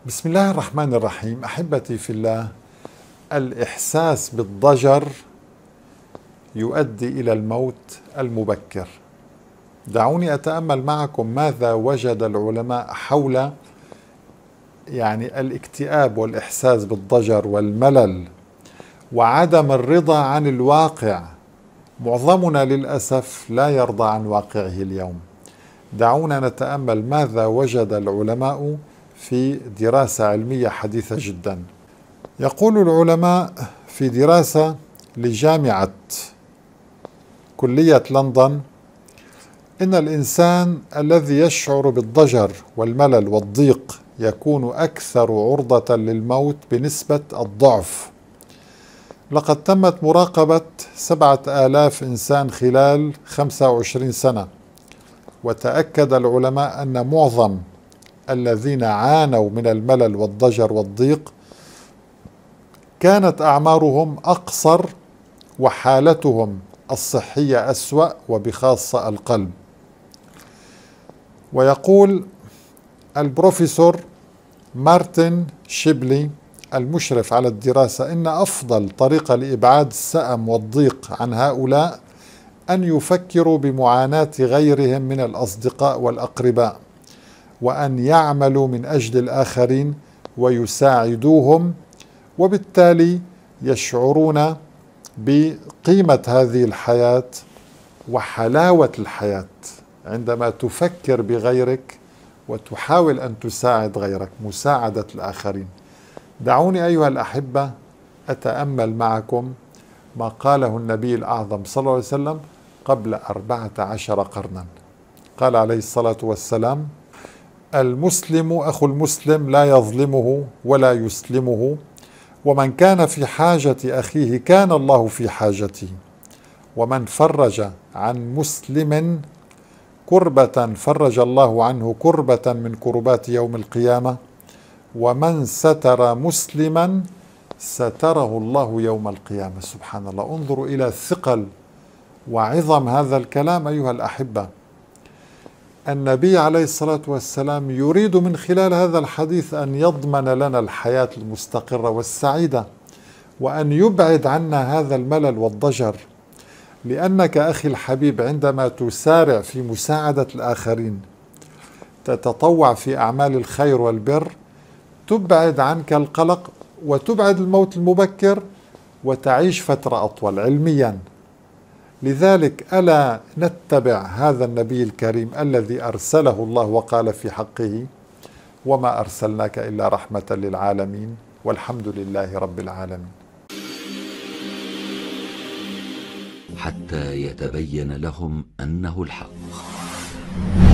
بسم الله الرحمن الرحيم. أحبتي في الله، الإحساس بالضجر يؤدي إلى الموت المبكر. دعوني أتأمل معكم ماذا وجد العلماء حول الاكتئاب والإحساس بالضجر والملل وعدم الرضا عن الواقع. معظمنا للأسف لا يرضى عن واقعه اليوم. دعونا نتأمل ماذا وجد العلماء في دراسة علمية حديثة جدا. يقول العلماء في دراسة لجامعة كلية لندن إن الإنسان الذي يشعر بالضجر والملل والضيق يكون أكثر عرضة للموت بنسبة الضعف. لقد تمت مراقبة 7,000 إنسان خلال 25 سنة، وتأكد العلماء أن معظم الذين عانوا من الملل والضجر والضيق كانت أعمارهم أقصر وحالتهم الصحية أسوأ، وبخاصة القلب. ويقول البروفيسور مارتن شيبلي المشرف على الدراسة إن أفضل طريقة لإبعاد السأم والضيق عن هؤلاء أن يفكروا بمعاناة غيرهم من الأصدقاء والأقرباء، وأن يعملوا من أجل الآخرين ويساعدوهم، وبالتالي يشعرون بقيمة هذه الحياة وحلاوة الحياة عندما تفكر بغيرك وتحاول أن تساعد غيرك، مساعدة الآخرين. دعوني أيها الأحبة أتأمل معكم ما قاله النبي الأعظم صلى الله عليه وسلم قبل 14 قرنا. قال عليه الصلاة والسلام: المسلم أخو المسلم لا يظلمه ولا يسلمه، ومن كان في حاجة أخيه كان الله في حاجته، ومن فرج عن مسلم كربة فرج الله عنه كربة من كربات يوم القيامة، ومن ستر مسلما ستره الله يوم القيامة. سبحان الله، انظروا إلى ثقل وعظم هذا الكلام أيها الأحبة. النبي عليه الصلاة والسلام يريد من خلال هذا الحديث أن يضمن لنا الحياة المستقرة والسعيدة، وأن يبعد عنا هذا الملل والضجر. لأنك أخي الحبيب عندما تسارع في مساعدة الآخرين، تتطوع في أعمال الخير والبر، تبعد عنك القلق وتبعد الموت المبكر وتعيش فترة أطول علميا. لذلك ألا نتبع هذا النبي الكريم الذي أرسله الله وقال في حقه: وما أرسلناك إلا رحمة للعالمين، والحمد لله رب العالمين. حتى يتبين لهم أنه الحق.